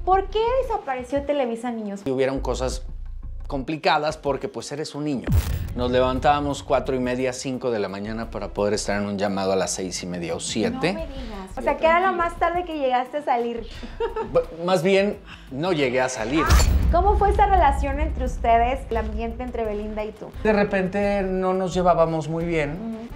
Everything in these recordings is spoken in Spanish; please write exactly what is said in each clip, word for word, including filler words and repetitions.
¿Por qué desapareció Televisa Niños? Y hubieron cosas complicadas porque pues eres un niño. Nos levantábamos cuatro y media, cinco de la mañana para poder estar en un llamado a las seis y media o siete. No me digas. O sea, que era lo más tarde que llegaste a salir. Más bien, no llegué a salir. ¿Cómo fue esta relación entre ustedes, el ambiente entre Belinda y tú? De repente no nos llevábamos muy bien. Uh-huh.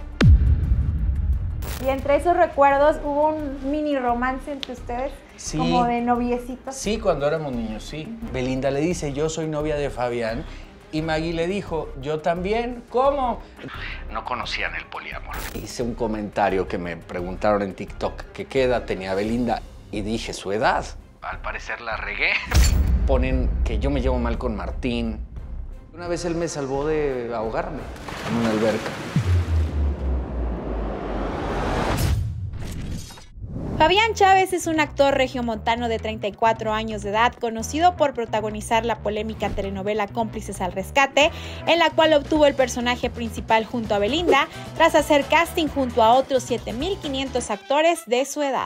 Y entre esos recuerdos hubo un mini romance entre ustedes, sí, como de noviecitos. Sí, cuando éramos niños, sí. Uh-huh. Belinda le dice, yo soy novia de Fabián. Y Maggie le dijo, yo también, ¿cómo? No conocían el poliamor. Hice un comentario que me preguntaron en TikTok, que qué edad tenía Belinda, y dije su edad. Al parecer la regué. Ponen que yo me llevo mal con Martín. Una vez él me salvó de ahogarme en una alberca. Fabián Chávez es un actor regiomontano de treinta y cuatro años de edad, conocido por protagonizar la polémica telenovela Cómplices al Rescate, en la cual obtuvo el personaje principal junto a Belinda, tras hacer casting junto a otros siete mil quinientos actores de su edad.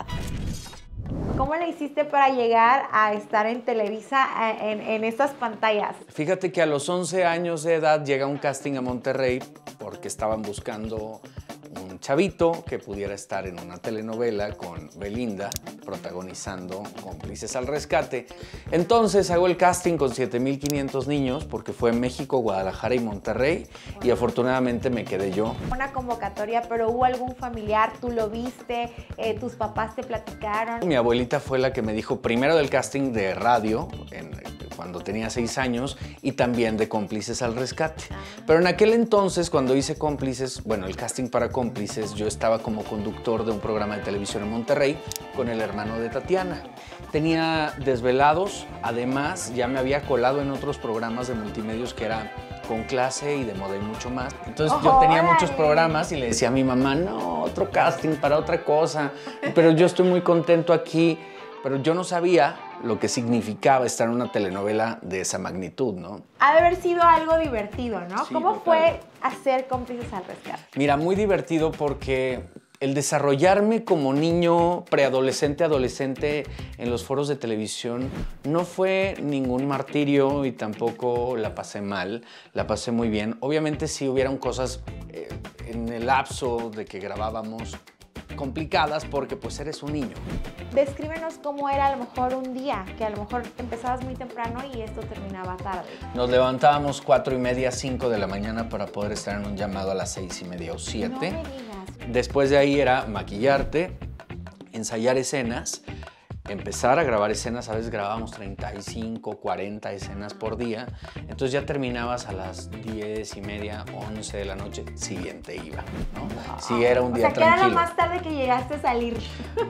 ¿Cómo le hiciste para llegar a estar en Televisa en, en estas pantallas? Fíjate que a los once años de edad llega un casting a Monterrey porque estaban buscando un chavito que pudiera estar en una telenovela con Belinda, protagonizando Cómplices al Rescate. Entonces hago el casting con siete mil quinientos niños, porque fue en México, Guadalajara y Monterrey, y afortunadamente me quedé yo. Una convocatoria, pero ¿hubo algún familiar? ¿Tú lo viste? Eh, ¿Tus papás te platicaron? Mi abuelita fue la que me dijo primero del casting de radio, en, cuando tenía seis años, y también de Cómplices al Rescate. Pero en aquel entonces, cuando hice Cómplices, bueno, el casting para Cómplices, yo estaba como conductor de un programa de televisión en Monterrey con el hermano de Tatiana. Tenía desvelados, además ya me había colado en otros programas de multimedios que era Con Clase y de Moda y mucho más. Entonces oh, yo tenía órale. muchos programas y le decía a mi mamá, no, otro casting para otra cosa, pero yo estoy muy contento aquí. Pero yo no sabía lo que significaba estar en una telenovela de esa magnitud, ¿no? Ha de haber sido algo divertido, ¿no? Sí, ¿Cómo total. fue hacer Cómplices al Rescate? Mira, muy divertido porque el desarrollarme como niño, preadolescente, adolescente en los foros de televisión no fue ningún martirio y tampoco la pasé mal, la pasé muy bien. Obviamente sí hubieron cosas eh, en el lapso de que grabábamos complicadas porque pues eres un niño. Descríbenos cómo era a lo mejor un día, que a lo mejor empezabas muy temprano y esto terminaba tarde. Nos levantábamos cuatro y media, cinco de la mañana para poder estar en un llamado a las seis y media o siete. No me digas. Después de ahí era maquillarte, ensayar escenas, empezar a grabar escenas. A veces grabábamos treinta y cinco, cuarenta escenas por día. Entonces ya terminabas a las diez y media, once de la noche, siguiente iba, ¿no? Wow. Sí, era un día tranquilo. O sea, tranquilo. que era lo más tarde que llegaste a salir.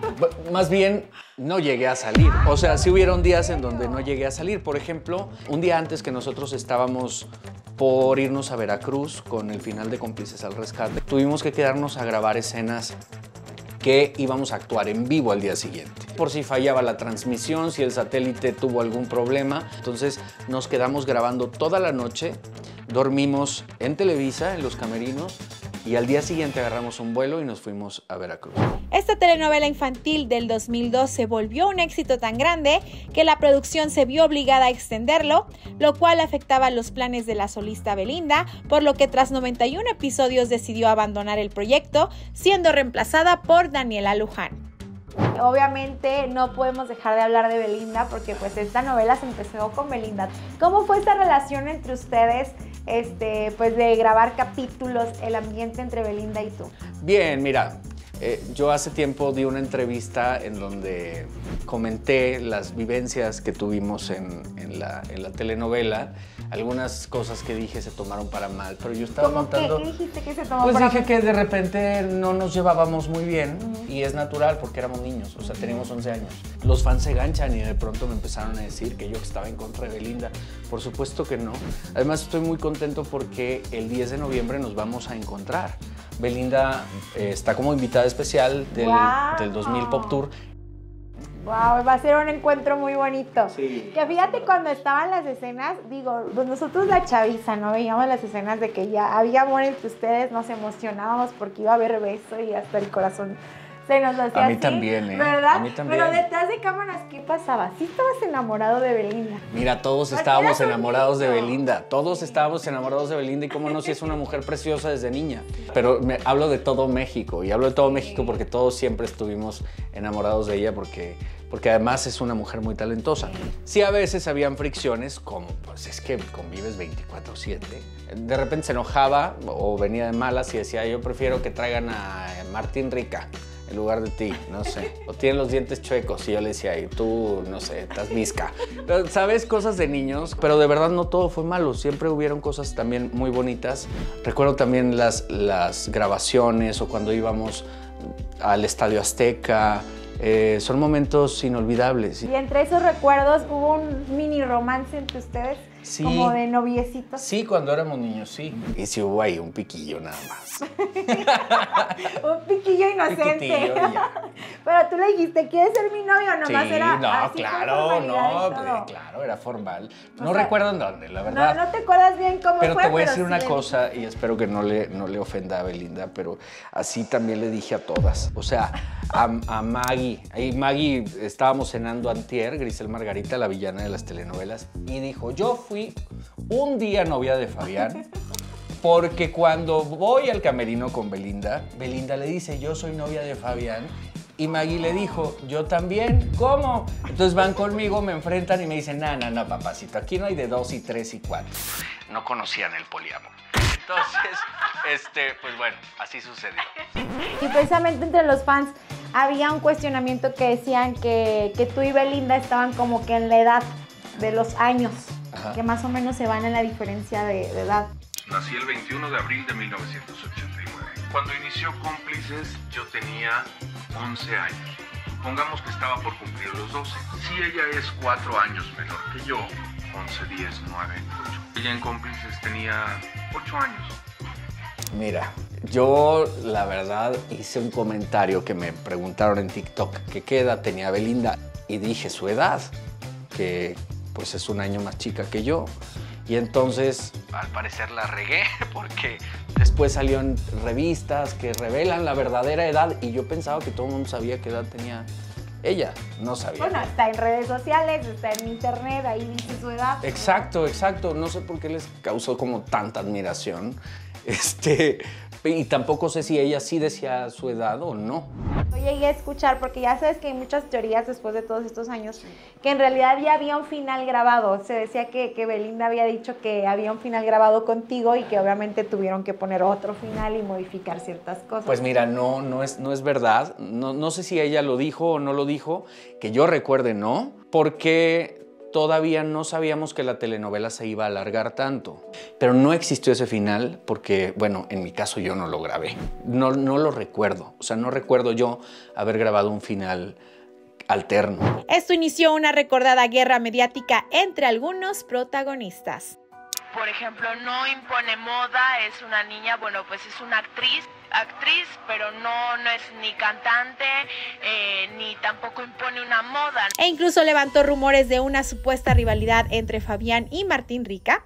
Más bien, no llegué a salir. O sea, sí hubieron días en donde no llegué a salir. Por ejemplo, un día antes que nosotros estábamos por irnos a Veracruz con el final de Cómplices al Rescate, tuvimos que quedarnos a grabar escenas que íbamos a actuar en vivo al día siguiente. Por si fallaba la transmisión, si el satélite tuvo algún problema. Entonces nos quedamos grabando toda la noche, dormimos en Televisa, en los camerinos, y al día siguiente agarramos un vuelo y nos fuimos a Veracruz. Esta telenovela infantil del dos mil dos se volvió un éxito tan grande que la producción se vio obligada a extenderlo, lo cual afectaba los planes de la solista Belinda, por lo que tras noventa y uno episodios decidió abandonar el proyecto, siendo reemplazada por Daniela Luján. Obviamente no podemos dejar de hablar de Belinda porque pues esta novela se empezó con Belinda. ¿Cómo fue esta relación entre ustedes, este, pues de grabar capítulos, el ambiente entre Belinda y tú? Bien, mira, eh, yo hace tiempo di una entrevista en donde comenté las vivencias que tuvimos en, en, la, en la telenovela. Algunas cosas que dije se tomaron para mal, pero yo estaba ¿Cómo montando... ¿Qué, ¿Qué dijiste que se tomó pues para dije mal? que de repente no nos llevábamos muy bien, uh-huh. y es natural porque éramos niños, o sea, teníamos once años. Los fans se ganchan y de pronto me empezaron a decir que yo estaba en contra de Belinda. Por supuesto que no. Además estoy muy contento porque el diez de noviembre nos vamos a encontrar. Belinda eh, está como invitada especial del, wow. del dos mil Pop Tour. Wow, va a ser un encuentro muy bonito. Sí. Que fíjate, cuando estaban las escenas, digo, pues nosotros la chaviza, ¿no? Veíamos las escenas de que ya había amor entre ustedes, nos emocionábamos porque iba a haber beso y hasta el corazón se nos hacía A mí así, también, ¿eh? ¿verdad? A mí también. Pero detrás de cámaras, ¿qué pasaba? ¿Sí estabas enamorado de Belinda? Mira, todos Porque estábamos eras un enamorados de niño. Belinda. Todos estábamos enamorados de Belinda y cómo no, si es una mujer preciosa desde niña. Pero me, hablo de todo México y hablo de todo México porque todos siempre estuvimos enamorados de ella porque, porque además es una mujer muy talentosa. Sí, a veces habían fricciones como, pues es que convives veinticuatro siete. De repente se enojaba o venía de malas y decía, yo prefiero que traigan a Martín Rica en lugar de ti, no sé. O tienen los dientes chuecos y yo le decía, y tú, no sé, estás visca. Pero, ¿sabes? Cosas de niños, pero de verdad no todo fue malo. Siempre hubieron cosas también muy bonitas. Recuerdo también las, las grabaciones o cuando íbamos al Estadio Azteca. Eh, son momentos inolvidables. Y entre esos recuerdos hubo un mini romance entre ustedes, Sí. como de noviecitos. Sí, cuando éramos niños, sí. Y sí hubo ahí un piquillo nada más. Un piquillo inocente. Piquitillo y ya. Pero tú le dijiste, ¿quieres ser mi novio? Sí, Nomás era no, así por claro, formalidad no, y todo. pues, claro, era formal. O No sea, recuerdo en dónde, la No, verdad. no te acuerdas bien cómo Pero fue, te voy a pero decir sí una le cosa y espero que no le, no le ofenda a Belinda, pero así también le dije a todas. O sea, a, a Maggie. Ahí Maggie, estábamos cenando antier, Grisel Margarita, la villana de las telenovelas, y dijo, yo fui un día novia de Fabián, porque cuando voy al camerino con Belinda, Belinda le dice, yo soy novia de Fabián, y Maggie le dijo, yo también, ¿cómo? Entonces van conmigo, me enfrentan y me dicen, no, no, no, papacito, aquí no hay de dos y tres y cuatro. No conocían el poliamor. Entonces, este, pues bueno, así sucedió. Y precisamente entre los fans había un cuestionamiento que decían que, que tú y Belinda estaban como que en la edad de los años, Ajá. que más o menos se van en la diferencia de, de edad. Nací el veintiuno de abril de mil novecientos ochenta y nueve. Cuando inició Cómplices, yo tenía once años. Pongamos que estaba por cumplir los doce. Si ella es cuatro años menor que yo, once, diez, nueve, ocho. Ella en Cómplices tenía ocho años. Mira, yo la verdad hice un comentario que me preguntaron en TikTok que qué edad tenía Belinda y dije su edad, que pues es un año más chica que yo. Y entonces, al parecer la regué porque después salió en revistas que revelan la verdadera edad y yo pensaba que todo el mundo sabía qué edad tenía ella. No sabía. Bueno, está en redes sociales, está en internet, ahí dice su edad. Exacto, exacto. No sé por qué les causó como tanta admiración. Este, y tampoco sé si ella sí decía su edad o no. Yo llegué a escuchar, porque ya sabes que hay muchas teorías después de todos estos años, que en realidad ya había un final grabado. Se decía que, que Belinda había dicho que había un final grabado contigo y que obviamente tuvieron que poner otro final y modificar ciertas cosas. Pues mira, no, no, es, no es verdad. No, no sé si ella lo dijo o no lo dijo. Que yo recuerde, no. Porque todavía no sabíamos que la telenovela se iba a alargar tanto. Pero no existió ese final porque, bueno, en mi caso yo no lo grabé. No, no lo recuerdo. O sea, no recuerdo yo haber grabado un final alterno. Esto inició una recordada guerra mediática entre algunos protagonistas. Por ejemplo, no impone moda, es una niña, bueno, pues es una actriz, actriz, pero no, no es ni cantante, eh, ni tampoco impone una moda. E incluso levantó rumores de una supuesta rivalidad entre Fabián y Martín Rica.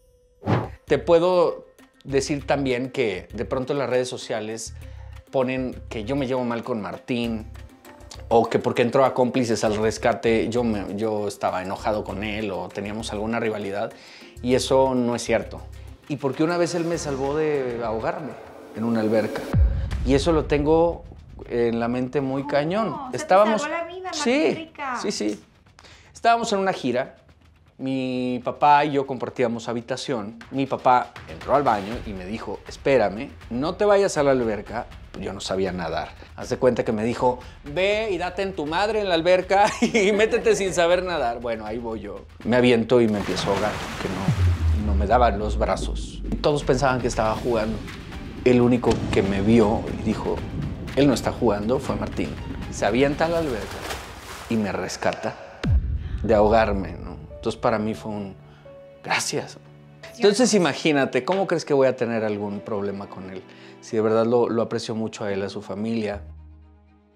Te puedo decir también que de pronto las redes sociales ponen que yo me llevo mal con Martín o que porque entró a Cómplices al Rescate yo, me, yo estaba enojado con él o teníamos alguna rivalidad y eso no es cierto. Y porque una vez él me salvó de ahogarme en una alberca y eso lo tengo en la mente muy No, cañón. o sea, te Estábamos, salvó la vida, Martín sí, Rica. sí, sí. Estábamos en una gira. Mi papá y yo compartíamos habitación. Mi papá entró al baño y me dijo, espérame, no te vayas a la alberca. Yo no sabía nadar. Haz de cuenta que me dijo, ve y date en tu madre en la alberca y métete sin saber nadar. Bueno, ahí voy yo. Me aviento y me empiezo a ahogar, que no, no me daban los brazos. Todos pensaban que estaba jugando. El único que me vio y dijo, él no está jugando, fue Martín. Se avienta a la alberca y me rescata de ahogarme, ¿no? Entonces para mí fue un gracias. Entonces imagínate, ¿cómo crees que voy a tener algún problema con él? Si de verdad lo, lo aprecio mucho a él, a su familia.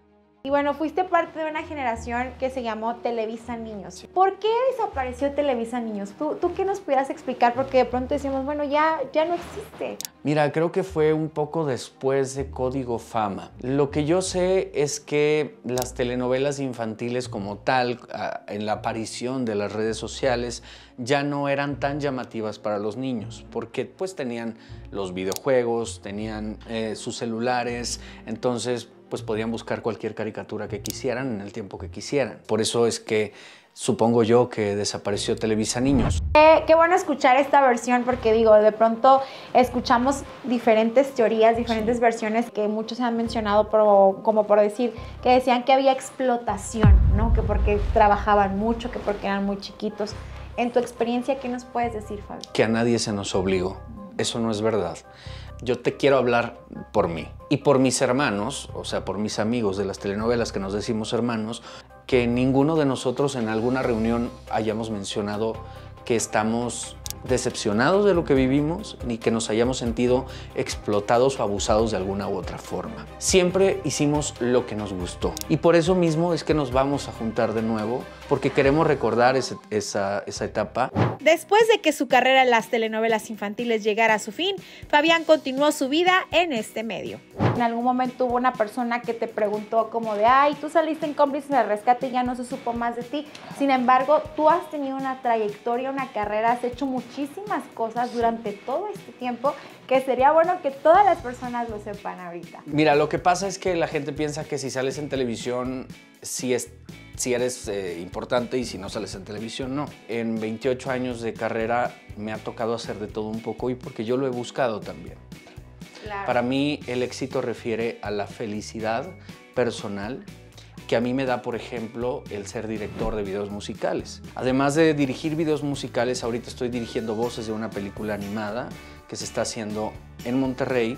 Y bueno, fuiste parte de una generación que se llamó Televisa Niños. Sí. ¿Por qué desapareció Televisa Niños? ¿Tú, tú qué nos pudieras explicar? Porque de pronto decimos, bueno, ya, ya no existe. Mira, creo que fue un poco después de Código Fama. Lo que yo sé es que las telenovelas infantiles como tal, en la aparición de las redes sociales, ya no eran tan llamativas para los niños, porque pues tenían los videojuegos, tenían eh, sus celulares, entonces pues podían buscar cualquier caricatura que quisieran en el tiempo que quisieran. Por eso es que supongo yo que desapareció Televisa Niños. Eh, qué bueno escuchar esta versión porque digo, de pronto escuchamos diferentes teorías, diferentes versiones que muchos han mencionado por, como por decir que decían que había explotación, ¿no? Que porque trabajaban mucho, que porque eran muy chiquitos. En tu experiencia, ¿qué nos puedes decir, Fabi? Que a nadie se nos obligó. Eso no es verdad. Yo te quiero hablar por mí y por mis hermanos, o sea, por mis amigos de las telenovelas que nos decimos hermanos, que ninguno de nosotros en alguna reunión hayamos mencionado que estamos decepcionados de lo que vivimos, ni que nos hayamos sentido explotados o abusados de alguna u otra forma. Siempre hicimos lo que nos gustó y por eso mismo es que nos vamos a juntar de nuevo, porque queremos recordar ese, esa, esa etapa. Después de que su carrera en las telenovelas infantiles llegara a su fin, Fabián continuó su vida en este medio. En algún momento hubo una persona que te preguntó como de, ay, tú saliste en Cómplices del Rescate y ya no se supo más de ti. Sin embargo, tú has tenido una trayectoria, una carrera, has hecho muchísimas cosas durante todo este tiempo que sería bueno que todas las personas lo sepan ahorita. Mira, lo que pasa es que la gente piensa que si sales en televisión, sí es... si eres eh, importante y si no sales en televisión, no. En veintiocho años de carrera me ha tocado hacer de todo un poco y porque yo lo he buscado también. Claro. Para mí el éxito refiere a la felicidad personal que a mí me da, por ejemplo, el ser director de videos musicales. Además de dirigir videos musicales, ahorita estoy dirigiendo voces de una película animada que se está haciendo en Monterrey.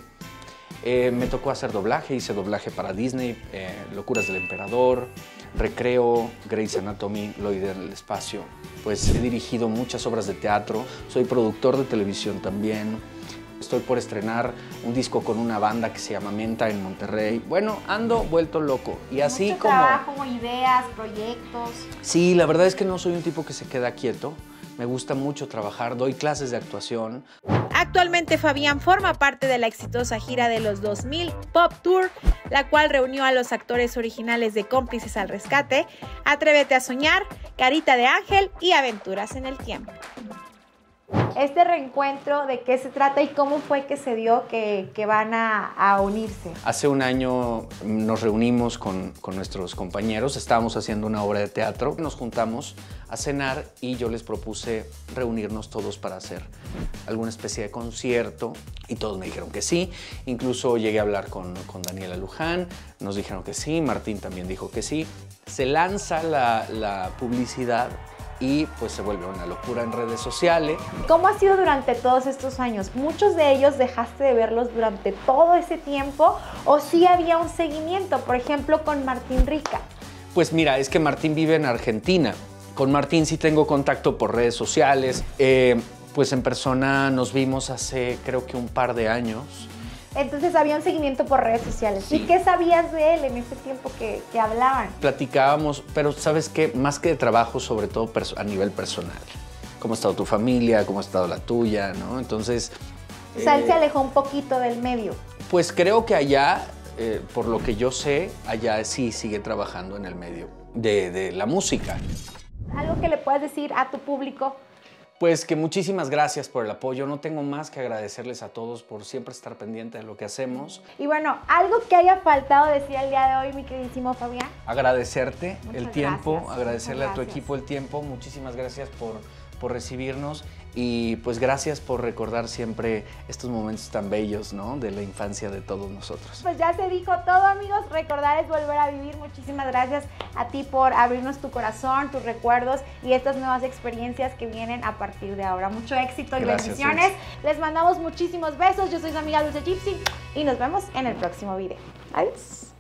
Eh, me tocó hacer doblaje, hice doblaje para Disney, eh, Locuras del Emperador, Recreo, Grey's Anatomy, Lloyd en el espacio. Pues he dirigido muchas obras de teatro, soy productor de televisión también. Estoy por estrenar un disco con una banda que se llama Menta en Monterrey. Bueno, ando vuelto loco. Y así Mucho como... trabajo, ideas, proyectos. Sí, la verdad es que no soy un tipo que se queda quieto. Me gusta mucho trabajar, doy clases de actuación. Actualmente Fabián forma parte de la exitosa gira de los dos mil Pop Tour, la cual reunió a los actores originales de Cómplices al Rescate, Atrévete a Soñar, Carita de Ángel y Aventuras en el Tiempo. Este reencuentro, ¿de qué se trata y cómo fue que se dio que, que van a, a unirse? Hace un año nos reunimos con, con nuestros compañeros, estábamos haciendo una obra de teatro, nos juntamos a cenar y yo les propuse reunirnos todos para hacer alguna especie de concierto y todos me dijeron que sí. Incluso llegué a hablar con, con Daniela Luján, nos dijeron que sí, Martín también dijo que sí. Se lanza la, la publicidad y pues se vuelve una locura en redes sociales. ¿Cómo ha sido durante todos estos años? ¿Muchos de ellos dejaste de verlos durante todo ese tiempo o sí había un seguimiento? Por ejemplo, con Martín Rica. Pues mira, es que Martín vive en Argentina. Con Martín sí tengo contacto por redes sociales. Eh, pues en persona nos vimos hace creo que un par de años. Entonces había un seguimiento por redes sociales. Sí. ¿Y qué sabías de él en ese tiempo que, que hablaban? Platicábamos, pero ¿sabes qué? Más que de trabajo, sobre todo a nivel personal. ¿Cómo ha estado tu familia? ¿Cómo ha estado la tuya? ¿No? Entonces... O sea, eh, él se alejó un poquito del medio. Pues creo que allá, eh, por lo que yo sé, allá sí sigue trabajando en el medio de, de la música. ¿Algo que le puedas decir a tu público? Pues que muchísimas gracias por el apoyo. No tengo más que agradecerles a todos por siempre estar pendiente de lo que hacemos. Y bueno, algo que haya faltado decir el día de hoy, mi queridísimo Fabián. Agradecerte Muchas el tiempo, gracias. agradecerle a tu equipo el tiempo. Muchísimas gracias por, por recibirnos y pues gracias por recordar siempre estos momentos tan bellos, ¿no? De la infancia de todos nosotros. Pues ya se dijo todo, amigos. Recordar es volver a vivir. Muchísimas gracias a ti por abrirnos tu corazón, tus recuerdos y estas nuevas experiencias que vienen a partir de ahora. Mucho éxito y gracias, bendiciones. Dulce. Les mandamos muchísimos besos. Yo soy su amiga Dulce Gypsy y nos vemos en el próximo video. Adiós.